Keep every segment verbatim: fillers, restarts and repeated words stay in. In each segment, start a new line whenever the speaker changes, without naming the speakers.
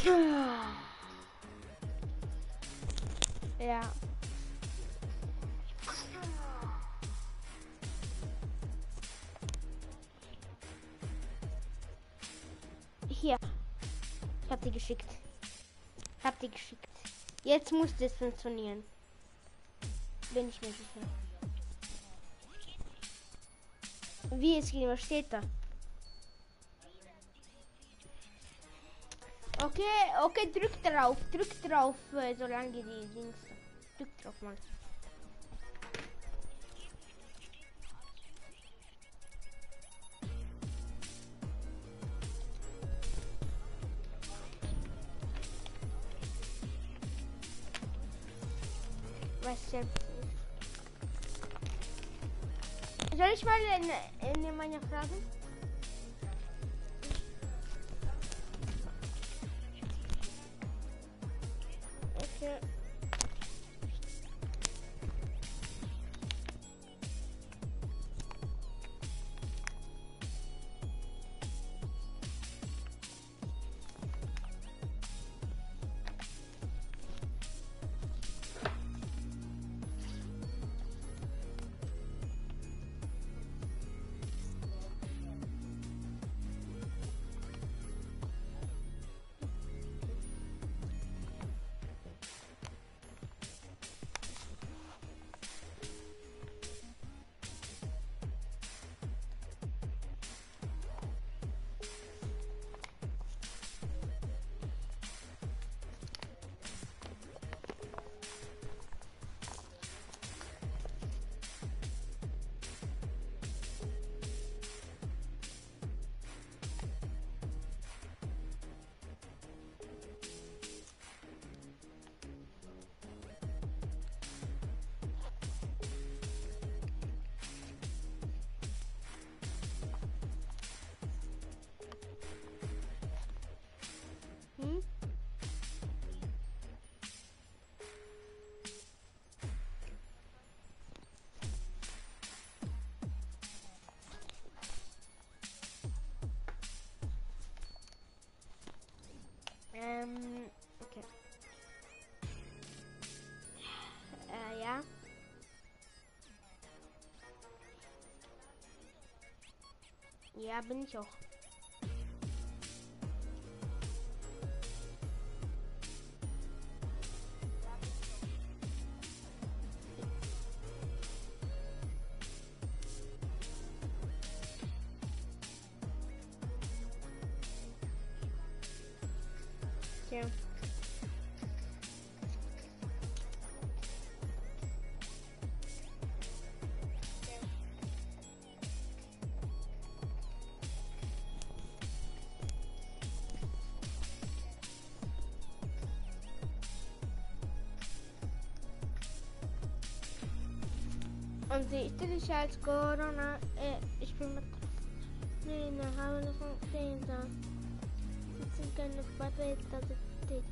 Ja. Hier. Ich hab die geschickt. Ich hab die geschickt. Jetzt muss das funktionieren. Bin ich mir sicher. Wie es geht, was steht da? Okay, okay, drück drauf, drück drauf, äh, solange die Dings. Drück drauf mal. Was denn? Soll ich mal in, in meine Fragen? Okay. Hm? Ähm, okay. Äh, ja. Ja, bin ich auch. Ja. Und sie ist dich als Corona. Äh, ich bin mit. Nee, ne, habe noch ein Fehler. Sitzen keine Verräter, das ist dick.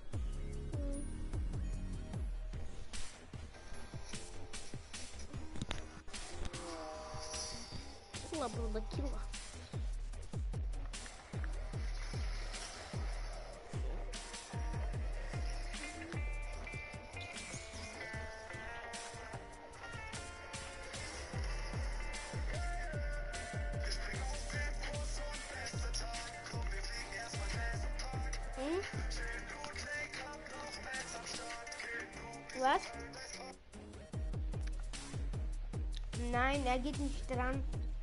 Killa, Bruder, Killa. Hm? Was? Nein, er geht nicht dran.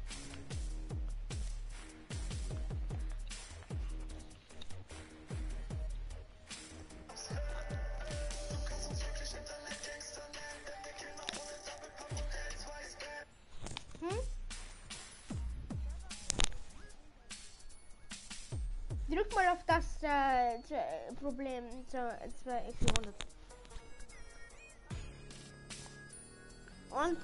Hm? Drück mal auf das äh, z- Problem zweihundert. Und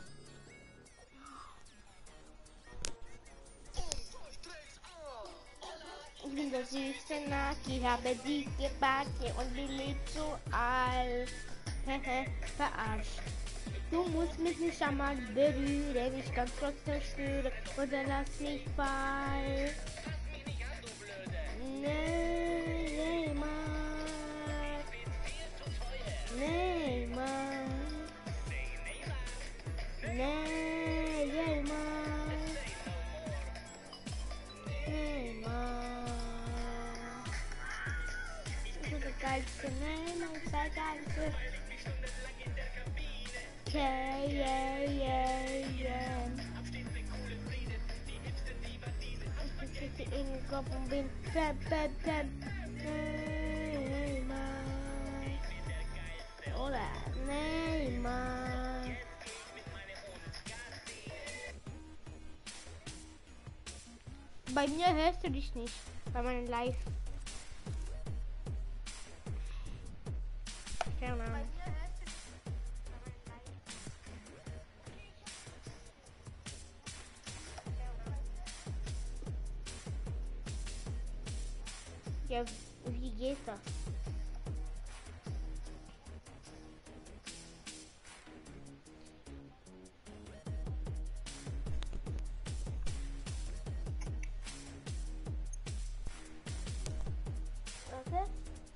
ich bin der süße Naki, habe dicke Backe und bin nicht so alt. Hehe, verarscht. Du musst mich nicht einmal berühren, ich kann trotzdem spüren oder lass mich fallen. Nee, Mann. Neymar. Neymar. Neymar. Das ist der geilste Neymar, ist der geilste. Yeah, yeah, yeah, yeah. Ich sitze in den Kopf und bin bam, bam, bam. Neymar. Oder Neymar. Bei mir hörst du dich nicht. Bei meinem Live. Keine Ahnung. Ja, wie geht das? Warte.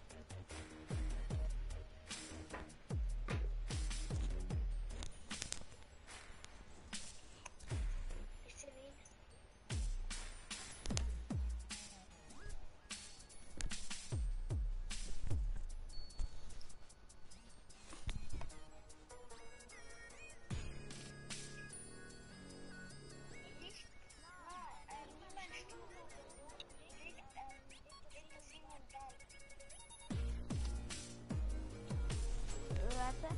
Warte.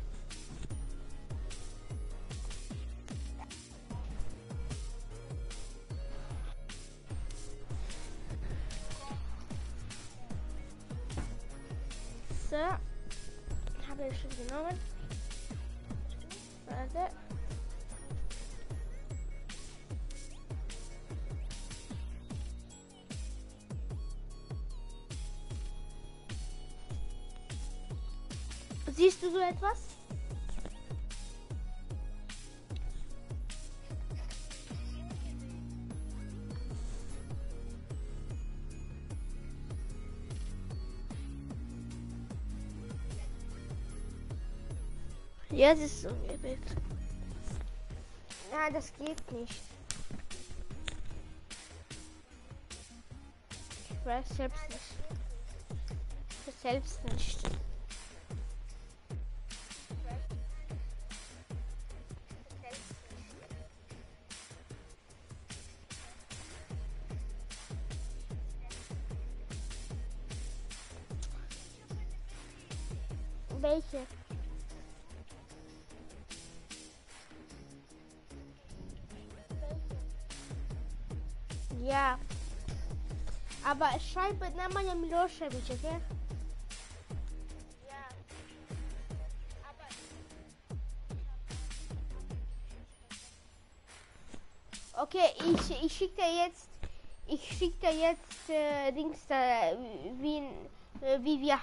So. Habe ich schon genommen. Warte. Siehst du so etwas? Ja, das ist so ein Bild. Ja, das geht nicht. Ich weiß selbst nicht. Ich weiß selbst nicht. Welche? Ja. Aber schreibe Nemanja Milošević, okay? Ja. Aber okay, ich ich schicke dir jetzt ich schicke dir jetzt äh, Dings äh, wie äh, wie wir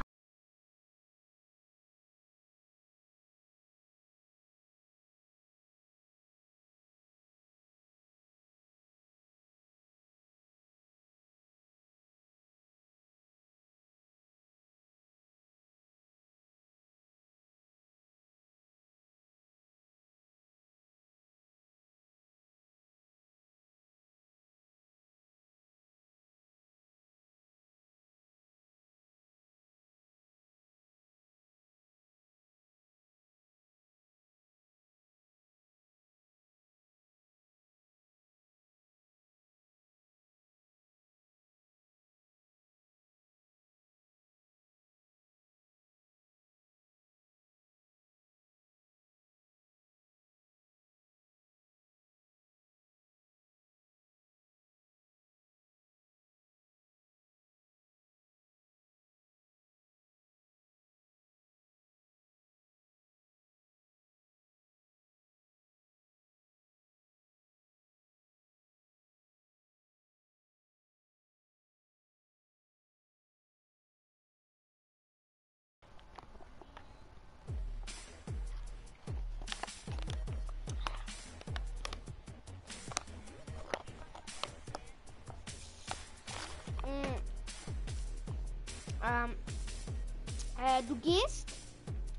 Ähm, äh, du gehst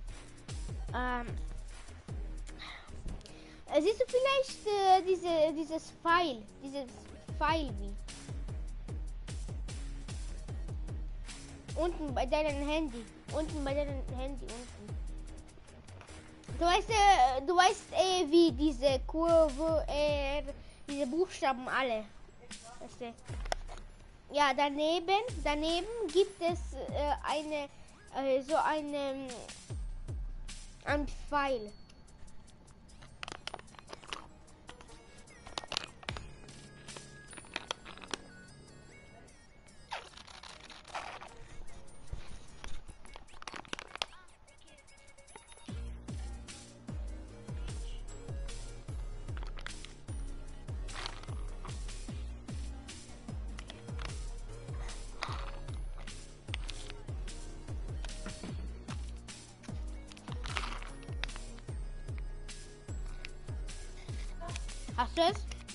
Ähm, äh, siehst du vielleicht äh, diese, dieses Pfeil, dieses Pfeil wie unten bei deinem Handy, unten bei deinem Handy unten. Du weißt, äh, du weißt äh, wie diese Kurve, äh, diese Buchstaben alle. Weißt du? Ja, daneben, daneben gibt es äh, eine, äh, so eine, ein Pfeil. Hast du es?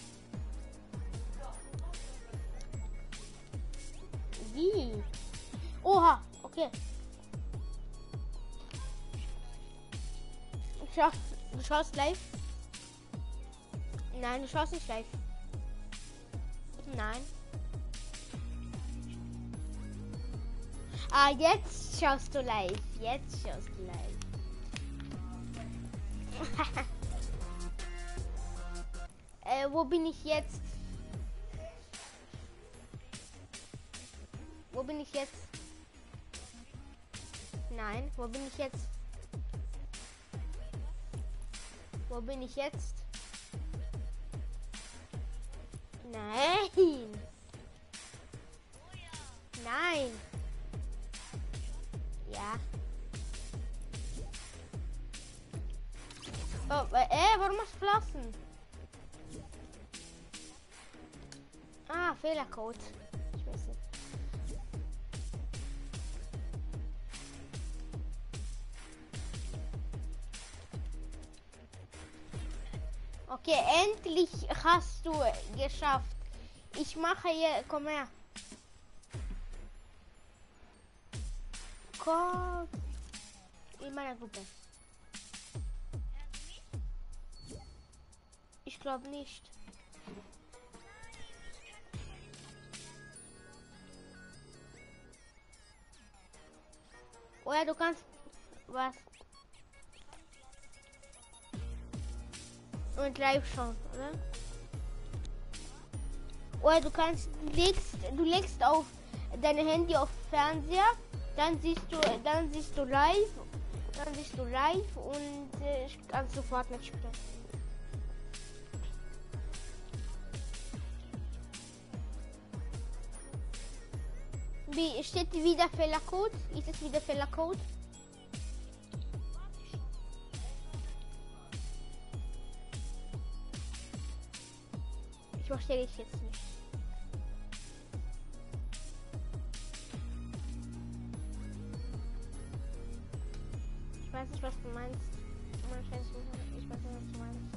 Wie? Oha, okay. Du schaust, du schaust live? Nein, du schaust nicht live. Nein. Ah, jetzt schaust du live. Jetzt schaust du live. äh, wo bin ich jetzt? Wo bin ich jetzt? Nein, wo bin ich jetzt? Wo bin ich jetzt? Nein. Nein. Ja. Oh, äh, warum hast du Flossen? Ah, Fehlercode. Ich weiß nicht. Okay, endlich hast du geschafft. Ich mache hier, komm her. Komm in meiner Gruppe. Ich glaube nicht. Oder du kannst was und live schauen, oder? Oder du kannst legst du legst auf dein Handy auf Fernseher, dann siehst du dann siehst du live, dann siehst du live und äh, kannst sofort mitspielen. Wie steht wieder Fehlercode? Ist es wieder Fehlercode? Ich verstehe dich jetzt nicht. Ich weiß nicht, was du meinst. Ich weiß nicht, was du meinst.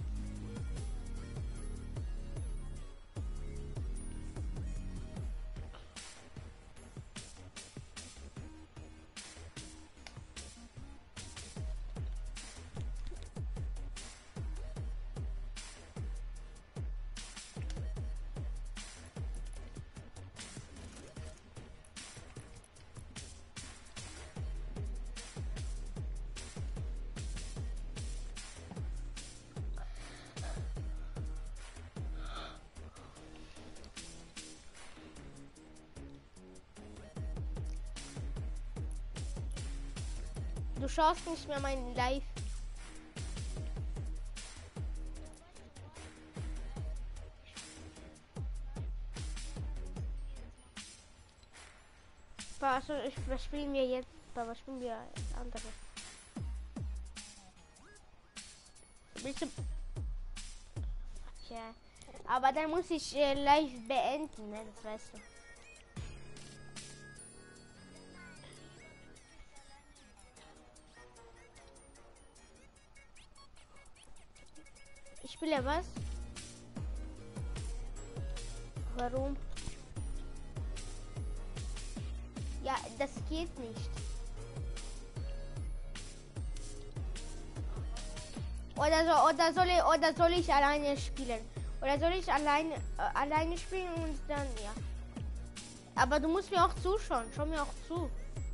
Du schaust nicht mehr mein Live. Also ich, was spielen wir jetzt? Was spielen wir andere? Bist du? Ja. Aber dann muss ich äh, live beenden, ne? Das weißt du. Ich spiele was? Warum? Ja, das geht nicht. Oder so, oder soll ich, oder soll ich alleine spielen? Oder soll ich alleine, äh, alleine spielen und dann, ja. Aber du musst mir auch zuschauen. Schau mir auch zu.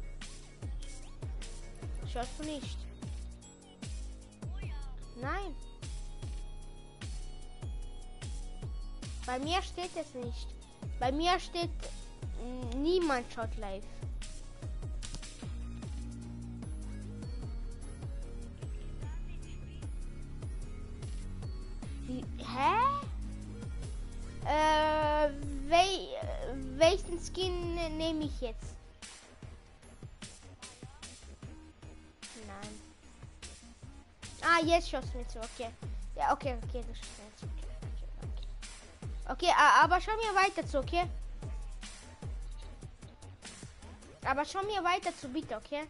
Schaust du nicht? Nein. Bei mir steht es nicht. Bei mir steht mm, niemand schaut live. Wie, hä? Äh, wel, welchen Skin nehme ich jetzt? Nein. Ah, jetzt schaust du mir zu, okay. Ja, okay, okay, du schaust mir zu. Okay, okay. Okay, a- aber schau mir weiter zu, okay? Aber schau mir weiter zu, bitte, okay?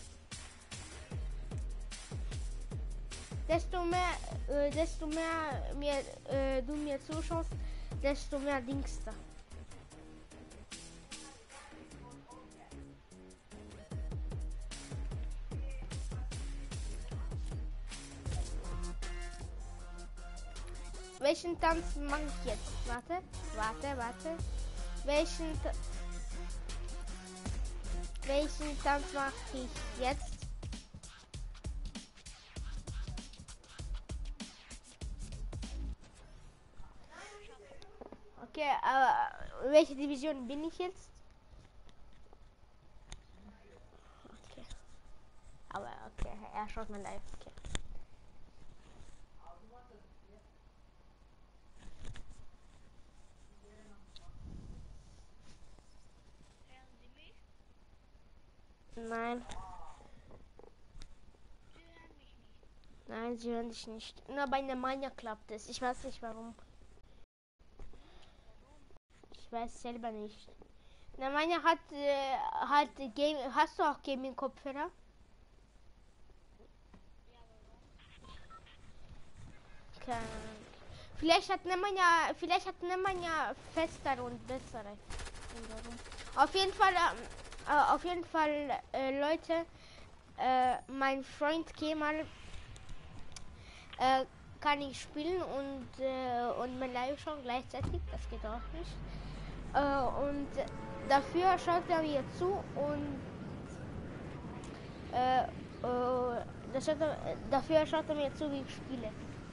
Desto mehr, äh, desto mehr mir, äh, du mir zuschaust, desto mehr Dings da. Welchen Tanz mache ich jetzt? Warte, warte, warte. Welchen, Ta- welchen Tanz mache ich jetzt? Okay, aber welche Division bin ich jetzt? Okay. Aber okay, er schaut mal live. Okay. Nein. Nein, sie hören dich nicht. Nur bei der Mania klappt es. Ich weiß nicht warum. Ich weiß selber nicht. Na, Mania hat äh, hat Game. Hast du auch Gaming-Kopfhörer? Keine Ahnung. Vielleicht hat Nemanja, vielleicht hat Nemanja festere und bessere. Und warum? Auf jeden Fall, ähm, äh, auf jeden Fall, äh, Leute, äh, mein Freund Kemal äh, kann ich spielen und äh, und mein Live schauen gleichzeitig. Das geht auch nicht. Äh, und dafür schaut er mir zu und äh, äh, das schaut er, dafür schaut er mir zu, wie ich spiele.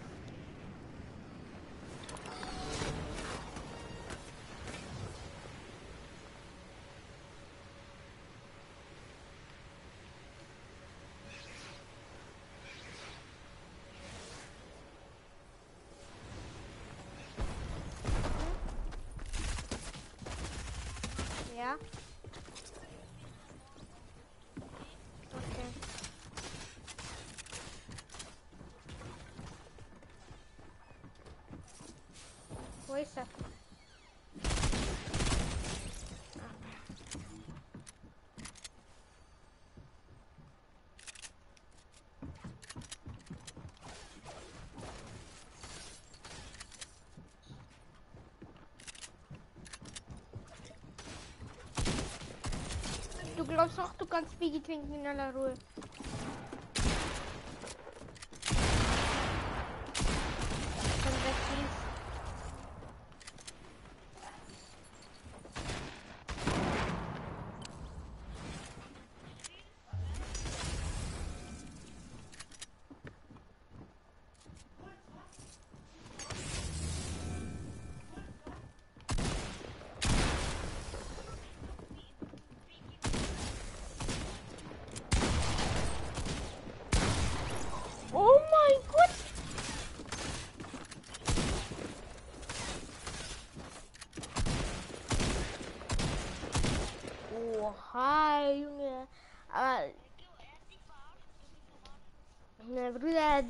Ja. Okay. Wo ist er? Du glaubst auch, du kannst Biggie trinken in aller Ruhe. Dann weg, please. Oh mein Gott! Oha, Junge. Aber, ne, Bruder.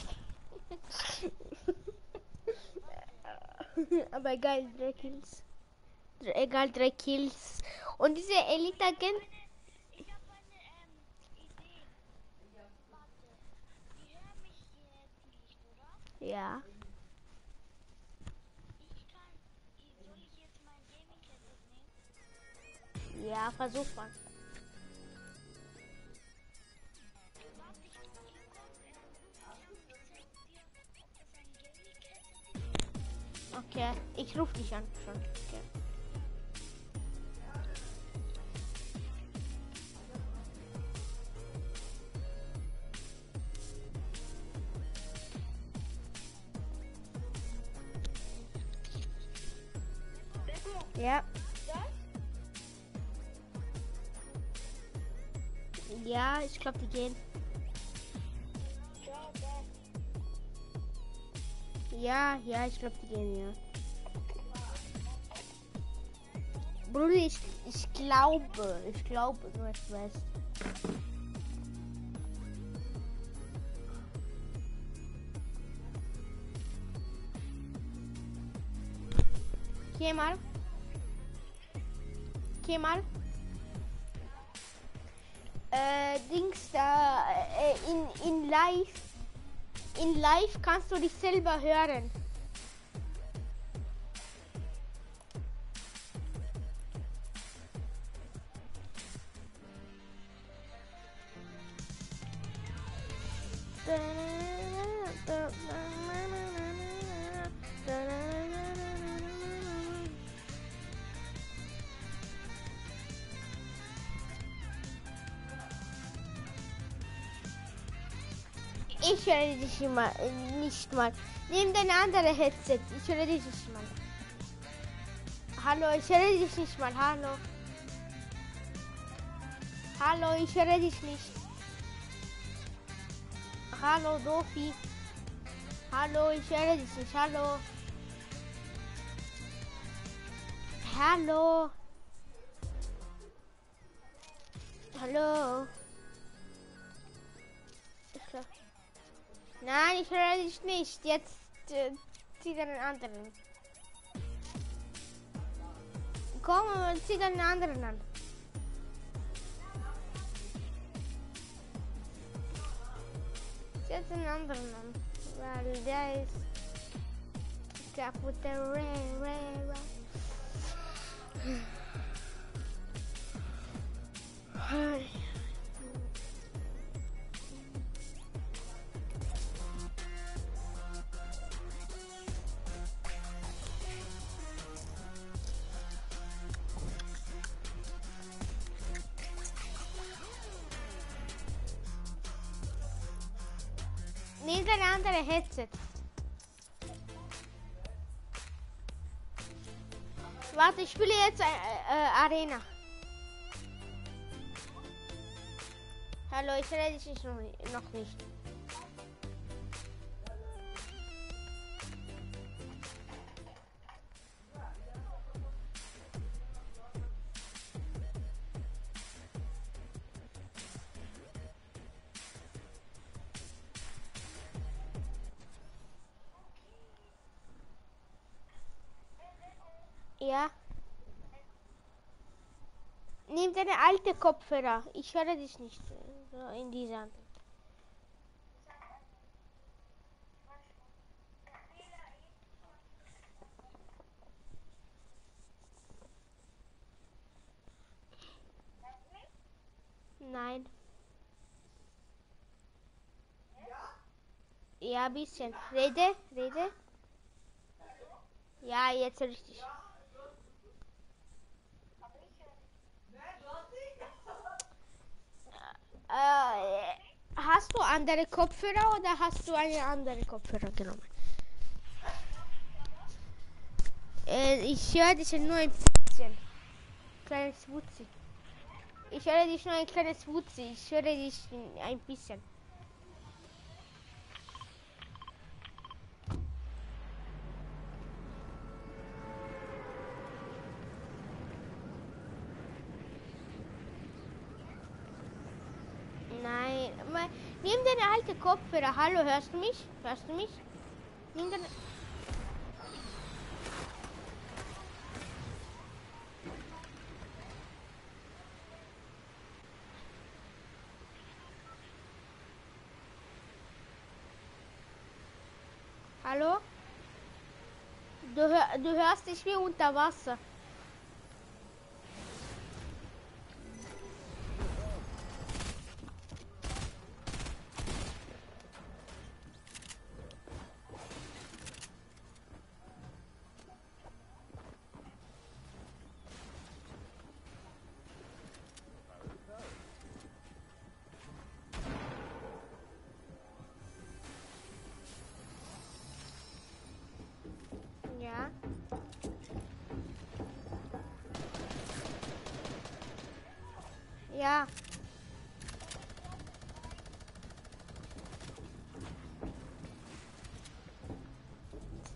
Aber egal, drei Kills. Egal, drei Kills. Und diese Elite-Agent.
Ich habe eine ähm, Idee. Warte, die hören mich jetzt nicht, oder?
Ja.
Ich kann. Soll ich jetzt mein Gaming-Headset nehmen?
Ja, versuch mal.
Warte, ich, ich komm. Ähm, ich hab mich
Okay, ich rufe dich an schon. Okay. Ja. Ja, ich glaube, die gehen. Ja, ja, ich glaube, die gehen, ja. Bruder, ich, ich glaube, ich glaube, du hast recht. Geh mal. Geh mal. Äh, Dings da, äh, in, in live, in live kannst du dich selber hören. Ich höre dich immer, äh, nicht mal. Nimm dein anderes Headset. Ich höre dich nicht mal. Hallo, ich höre dich nicht mal. Hallo. Hallo, ich höre dich nicht. Hallo, Dofi. Hallo, ich höre dich nicht. Hallo. Hallo. Hallo. Ich glaub... Nein, ich höre dich nicht. Jetzt äh, zieh den anderen. Komm und zieh den anderen an. Zieh jetzt den anderen an. Weil der ist kaputt. Der Ray, Ray, Ray. Nimm dein anderes Headset. Warte, ich spiele jetzt äh, äh, Arena. Hallo, ich höre dich noch, noch nicht. Ja. Nimm deine alte Kopfhörer. Ich höre dich nicht so in dieser. Nein. Ja, ein bisschen. Rede, rede. Ja, jetzt richtig. Äh, hast du andere Kopfhörer oder hast du eine andere Kopfhörer genommen? Äh, ich höre dich nur ein bisschen. Kleines Wutzi. Ich höre dich nur ein kleines Wutzi. Ich höre dich ein bisschen. Nein, nimm deine alte Kopfhörer. Hallo, hörst du mich? Hörst du mich? Nimm deine... Hallo? Du, hör, du hörst dich wie unter Wasser.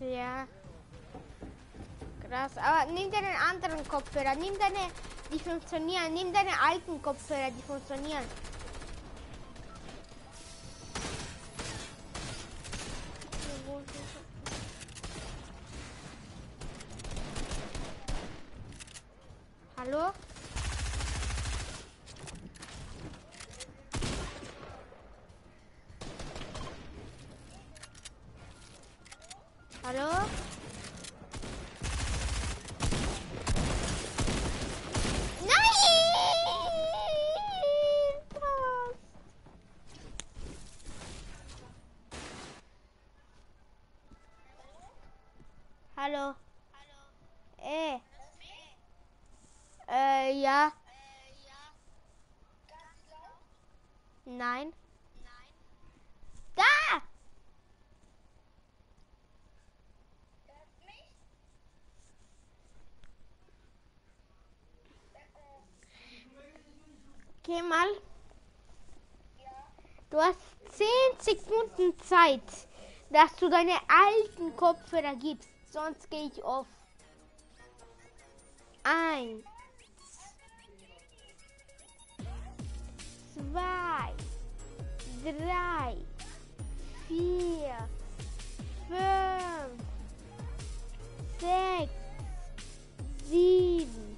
Ja. Krass. Aber nimm deinen anderen Kopfhörer. Nimm deine, die funktionieren. Nimm deine alten Kopfhörer, die funktionieren. Hallo? Hallo? Nein! Was? Hallo? Äh. Äh, ja. Nein. Da! Geh mal. Du hast zehn Sekunden Zeit, dass du deine alten Kopfhörer gibst. Sonst gehe ich auf. Eins. Zwei. Drei. Vier. Fünf. Sechs. Sieben.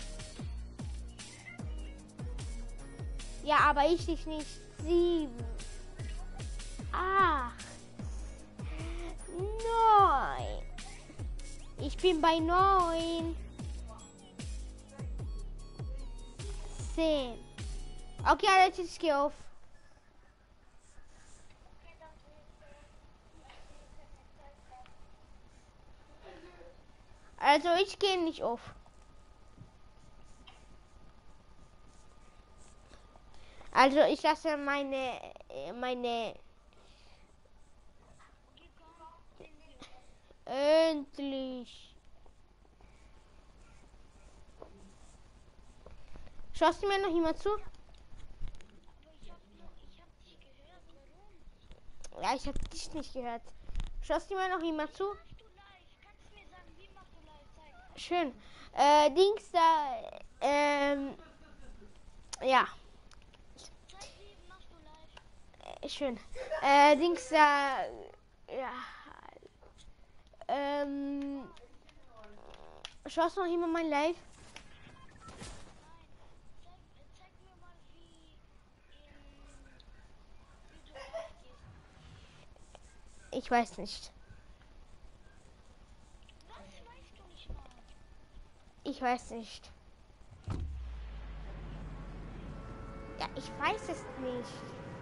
Ja, aber ich dich nicht. Sieben. Acht. Neun. Ich bin bei neun. Zehn. Okay, Alex, ich gehe auf. Also ich gehe nicht auf. Also ich lasse meine meine endlich. Schaust du mir noch jemand zu? Ja, ich habe dich nicht gehört. Schaust du mir noch jemand zu? Schön. Äh, Dings da, ähm, ja. Äh, schön. Äh, Dings da, ja. Ähm, schaust du noch jemand mein Live? Ich weiß nicht. Ich weiß nicht. Ja, ich weiß es nicht.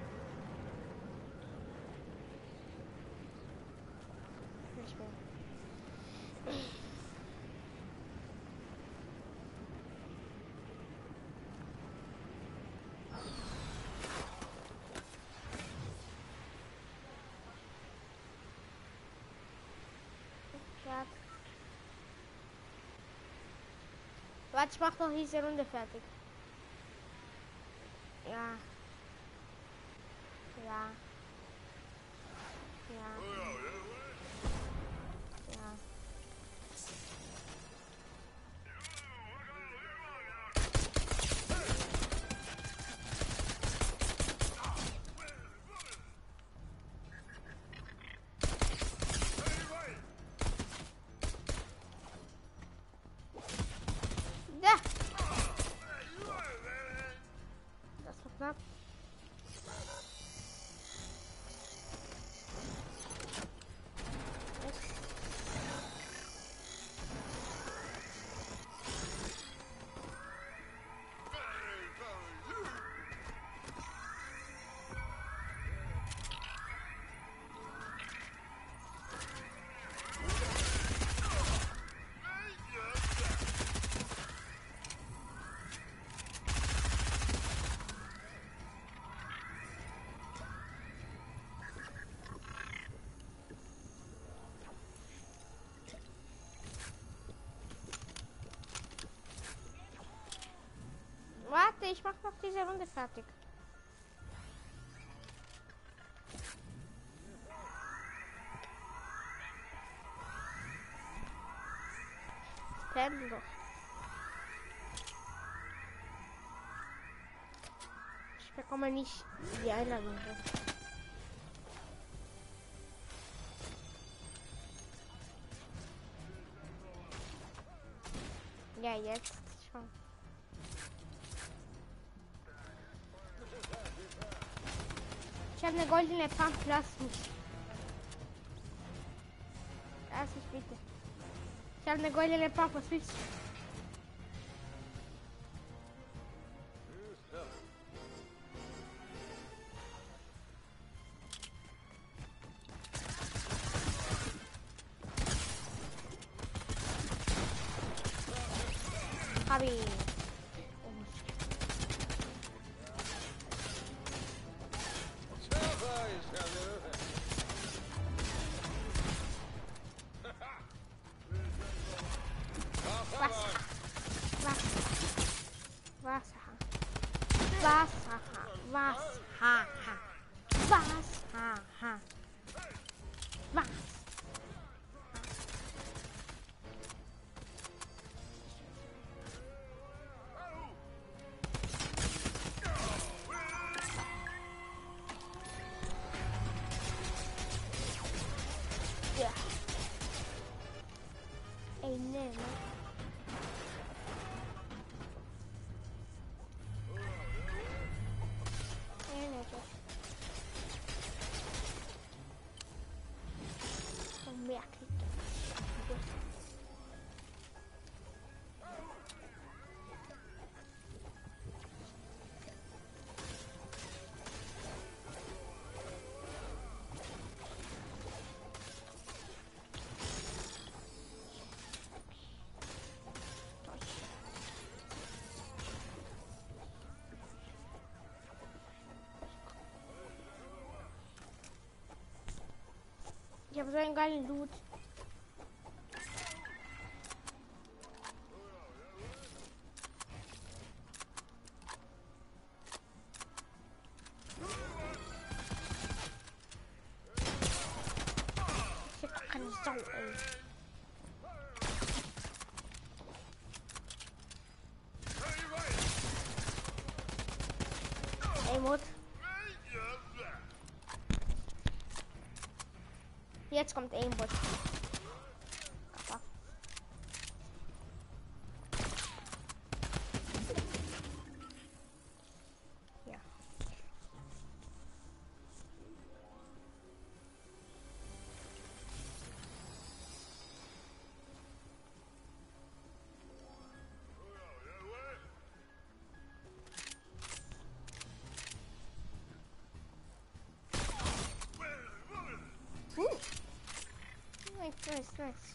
Nicht mehr. Ja. Warte, ich mach noch diese Runde fertig. Ja. Ja. Ja. Ja. Da. Das war knapp. Warte, ich mach noch diese Runde fertig. September. Ich bekomme nicht die Einladung. Ja, jetzt schon. Ich habe eine goldene Pump, lass mich. Lass mich bitte. Ich habe eine goldene Pump, was willst du? Hab ich. Wasser. Wasser. Wasser. Wasser. Was? Ja. Ey, ne, ne? Ich habe so einen geilen Loot. Ich hab doch keine Sau, ey. Ey, Mut. Jetzt kommt Aimbot. Ja. Uh. Nice, nice, nice.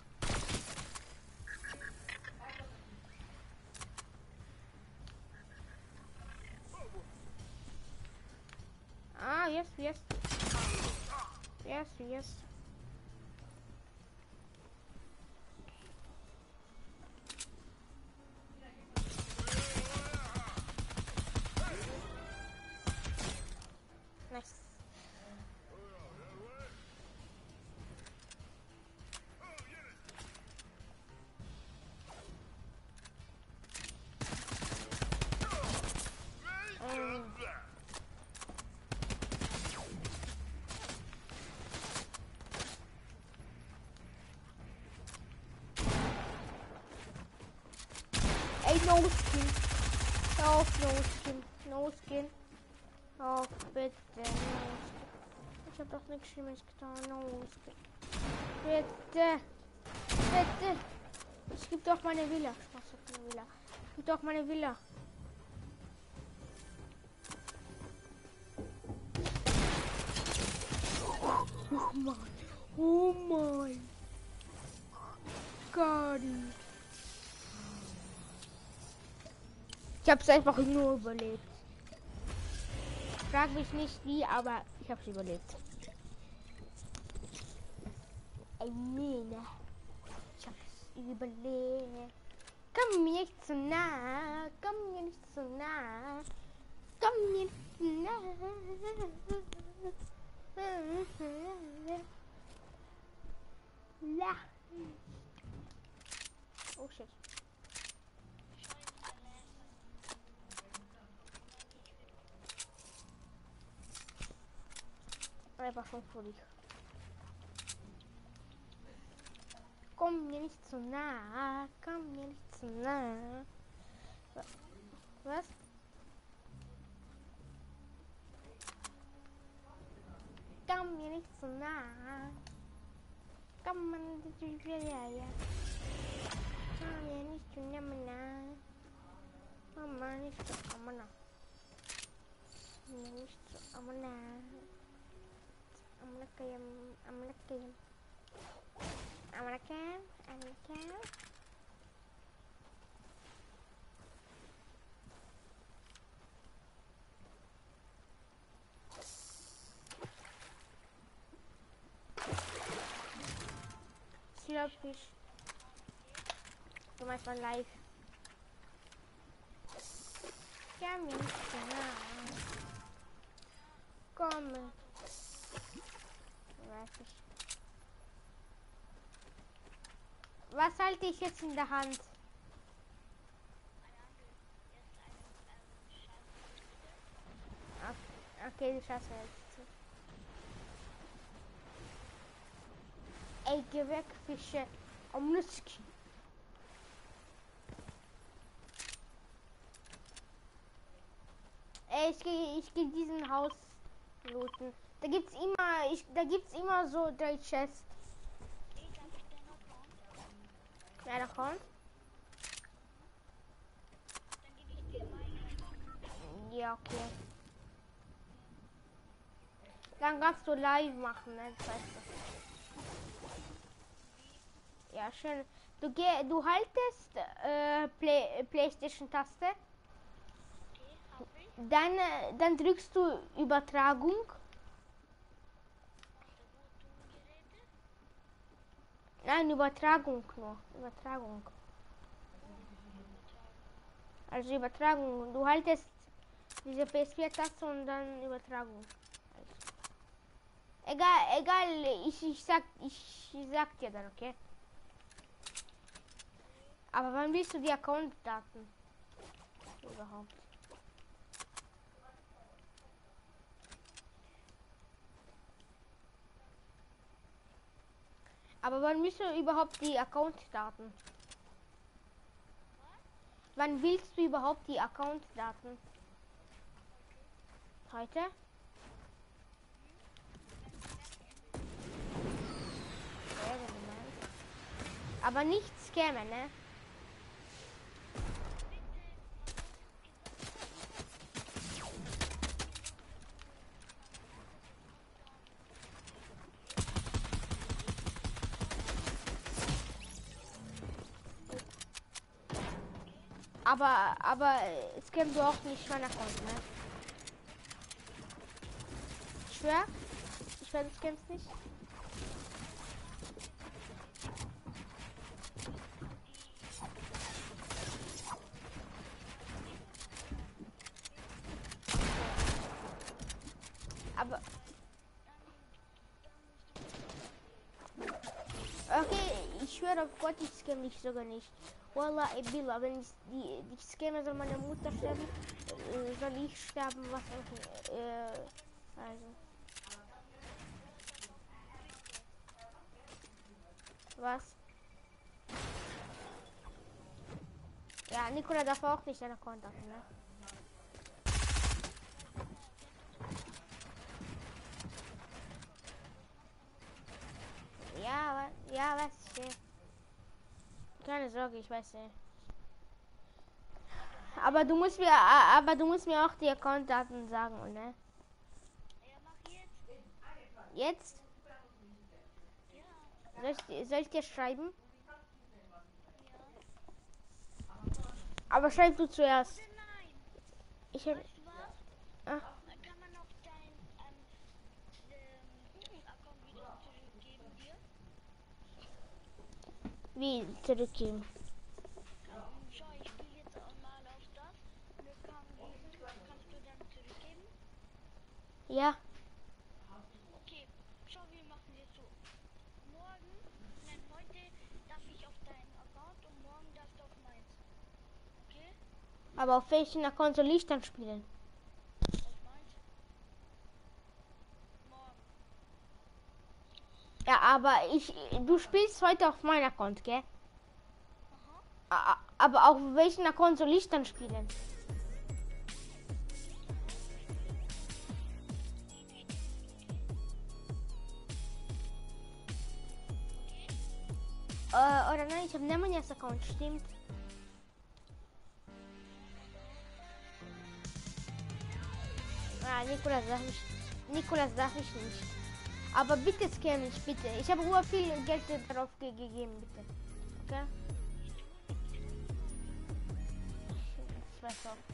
Ah, yes, yes. Yes, yes. Nice. Ey, no skin. Auf, no skin. No skin. Auf, bitte. No skin. Ich hab doch nichts Schlimmes getan. No skin. Bitte. Bitte. Ich geb doch meine Villa. Spaß auf meine Villa. Ich geb doch meine Villa. Oh mein. Oh mein. Gott. Ich hab's einfach nur überlebt. Frag mich nicht wie, aber ich hab's überlebt. Ey, nee, ne? Ich hab's überlebt. Komm mir nicht zu nah, komm mir nicht zu nah, komm mir nicht zu nah. La. Oh shit. aber schon vor dich. Komm mir nicht zu nah, komm mir nicht zu nah. Was? Komm mir nicht zu nah. Komm man nicht ja ja. Komm mir nicht zu nah. Komm mal nicht zu Amana. Nicht zu Amana. Amana kayam, Amana kayam. Amana kayam, Amana kayam. Slurfish. Du meinst mal live. Komm mir nicht zu nah. Komm. Weiß ich. Was halte ich jetzt in der Hand? Okay, die Scheiße jetzt. Ey, geh weg, Fische. Omnuski. Ey, ich gehe ich geh diesen Haus looten. Da gibt's immer, ich, da gibt's immer so drei Chests. Ja, da kommt. Ja, okay. Dann kannst du live machen, ne? Das weißt du. Ja, schön. Du geh, du haltest äh, Play, PlayStation-Taste. Dann, äh, dann drückst du Übertragung. Nein, Übertragung nur. Übertragung. Also Übertragung. Du haltest diese P S vier-Taste und dann Übertragung. Also. Egal, egal. Ich, ich sag, ich sag dir dann, okay? Aber wann willst du die Account-Daten überhaupt? Aber wann willst du überhaupt die Account-Daten? Wann willst du überhaupt die Account-Daten? Heute? Aber nicht scammen, ne? Aber, aber scam du auch nicht mein Account, ne? Ich schwör, ich schwör, du scammst nicht. Aber okay, ich schwöre auf Gott, ich scam dich sogar nicht. Wallah, Billah, wenn ich die, die Scammer soll meine Mutter sterben, äh, soll ich sterben, was auch, äh, also. Was? Ja, Nikola darf auch nicht deine Kontakte, ne? Ja, wa ja, weiß ich. Keine Sorge, ich weiß nicht. Aber du musst mir, aber du musst mir auch die Accountdaten sagen, ne?
Ja, mach jetzt.
Jetzt?
Ja.
Soll ich, soll ich dir schreiben?
Ja.
Aber schreib du zuerst.
Oder nein.
Ich hab,
Weißt du was?
ah,
Kann man auch dein ähm, ähm, Account wieder zurückgeben dir?
wie zurückgeben?
Ähm, schau, ich spiele jetzt auch mal auf das. Und dann kann, kannst du dann zurückgeben.
Ja,
Okay, schau, wir machen jetzt so. Morgen, nein, heute darf ich auf deinen Account und morgen darfst du auf meins. Okay?
aber auf welchen Account soll ich dann spielen?
Auf meins. Morgen.
Ja, aber ich, du spielst heute auf meinem Account, gell? A- Aber auf welchen Account soll ich dann spielen? Äh, oder nein, ich habe Nemanias Account, stimmt. Ah, Nikolas darf ich, Nikolas darf ich nicht. Aber bitte scam mich, bitte. Ich habe nur viel Geld darauf ge gegeben, bitte. Okay? Ich weiß auch.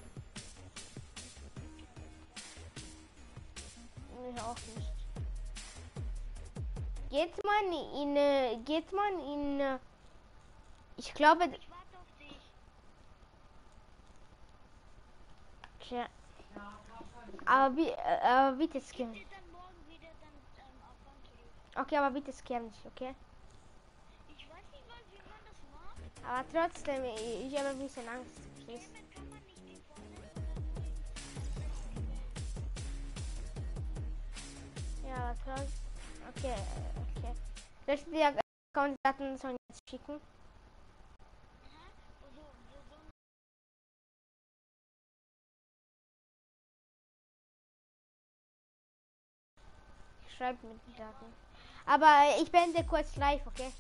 Ich auch nicht. Geht man in, äh, geht man in, äh, ich glaube,
Ich warte auf dich.
tja, aber, wie, äh, aber bitte scam.
Ich dann morgen wieder dann ähm, Account zurück.
Okay, aber bitte scam nicht, okay?
Ich weiß nicht mal, wie man das macht.
Aber trotzdem, ich, ich habe ein bisschen Angst. Verstehst?
Damit kann man nicht die vorne.
Ja, aber trotzdem, okay, okay. Soll ich dir Account-Daten schon jetzt schicken?
Aha. Also, wo so
Ich schreibe mit den Daten. Aber ich beende kurz live, okay?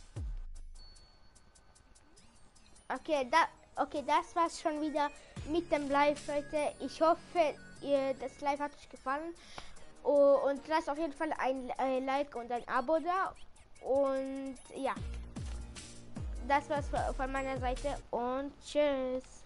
Okay, da, okay, das war's schon wieder mit dem Live, Leute. Ich hoffe, ihr, das Live hat euch gefallen. Oh, und lasst auf jeden Fall ein äh, Like und ein Abo da. Und ja, das war's von meiner Seite und tschüss.